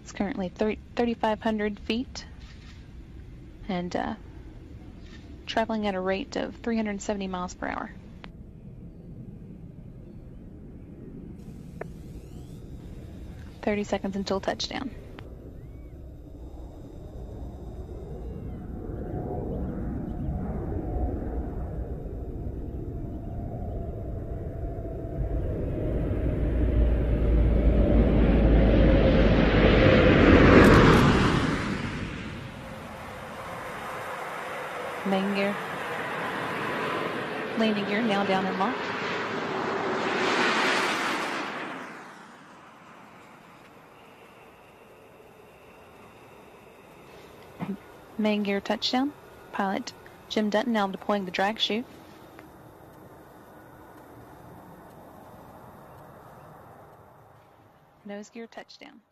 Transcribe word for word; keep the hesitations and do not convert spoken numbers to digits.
It's currently thirty-five hundred feet and uh, traveling at a rate of three hundred seventy miles per hour. thirty seconds until touchdown. Main gear, landing gear now down and locked. Main gear touchdown. Pilot Jim Dutton now deploying the drag chute. Nose gear touchdown.